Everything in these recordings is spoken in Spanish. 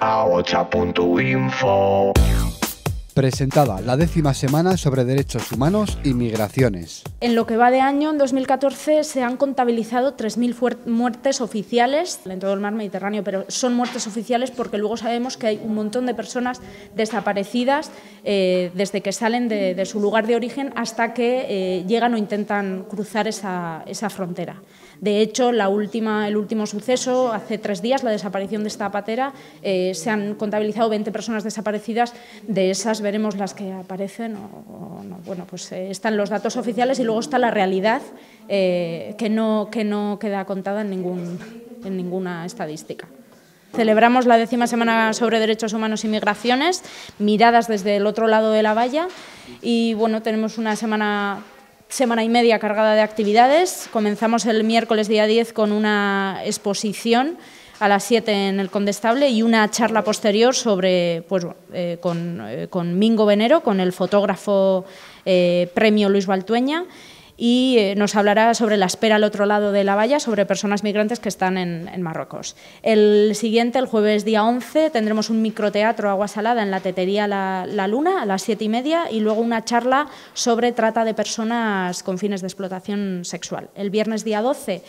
ahocha.info. Presentada la 10ª semana sobre derechos humanos y migraciones. En lo que va de año, en 2014, se han contabilizado 3.000 muertes oficiales en todo el mar Mediterráneo, pero son muertes oficiales porque luego sabemos que hay un montón de personas desaparecidas desde que salen de su lugar de origen hasta que llegan o intentan cruzar esa frontera. De hecho, el último suceso, hace 3 días, la desaparición de esta patera, se han contabilizado 20 personas desaparecidas. De esas veremos las que aparecen o no. Bueno, pues están los datos oficiales y luego está la realidad que no queda contada en ninguna estadística. Celebramos la 10ª semana sobre derechos humanos y migraciones, miradas desde el otro lado de la valla, y bueno, tenemos una semana y media cargada de actividades. Comenzamos el miércoles día 10 con una exposición a las 7 en el Condestable y una charla posterior sobre, con Mingo Venero, con el fotógrafo premio Luis Baltueña, y nos hablará sobre la espera al otro lado de la valla, sobre personas migrantes que están en Marruecos. El siguiente, el jueves día 11, tendremos un microteatro Agua Salada en la tetería La Luna a las 7:30 y luego una charla sobre trata de personas con fines de explotación sexual. El viernes día 12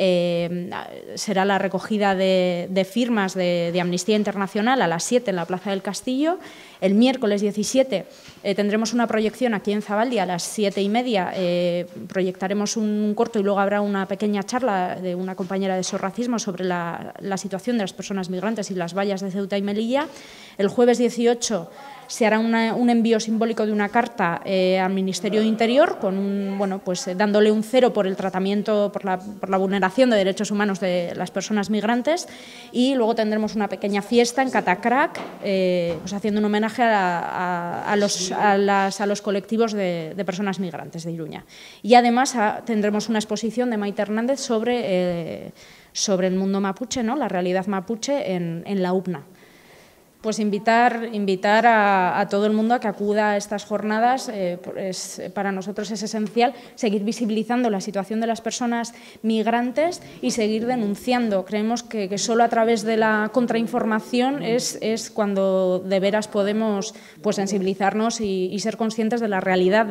será la recogida de firmas de Amnistía Internacional a las 7 en la Plaza del Castillo. El miércoles 17 tendremos una proyección aquí en Zabaldi a las 7:30. Proyectaremos un corto y luego habrá una pequeña charla de una compañera de Sorracismo sobre la situación de las personas migrantes y las vallas de Ceuta y Melilla. El jueves 18 se hará un envío simbólico de una carta al Ministerio de Interior, dándole un 0 por el tratamiento, por la vulneración de derechos humanos de las personas migrantes, y luego tendremos una pequeña fiesta en Catacrac, haciendo un homenaje a los colectivos de personas migrantes de Iruña. Y además tendremos una exposición de Maite Hernández sobre el mundo mapuche, ¿no?, la realidad mapuche en la UPNA. Pues invitar a todo el mundo a que acuda a estas jornadas. Para nosotros es esencial seguir visibilizando la situación de las personas migrantes y seguir denunciando. Creemos que solo a través de la contrainformación es cuando de veras podemos sensibilizarnos y ser conscientes de la realidad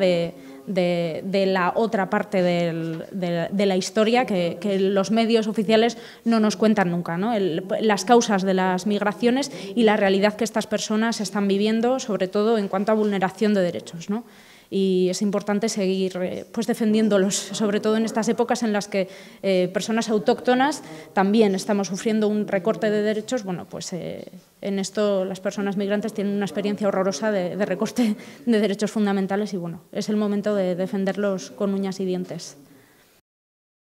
de la otra parte de la historia que los medios oficiales no nos cuentan nunca, ¿no? Las causas de las migraciones y la realidad que estas personas están viviendo, sobre todo en cuanto a vulneración de derechos, ¿no? Y es importante seguir defendiéndolos, sobre todo en estas épocas en las que personas autóctonas también estamos sufriendo un recorte de derechos. Bueno, pues en esto las personas migrantes tienen una experiencia horrorosa de recorte de derechos fundamentales y bueno, es el momento de defenderlos con uñas y dientes.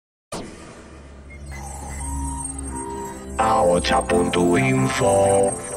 ahocha.info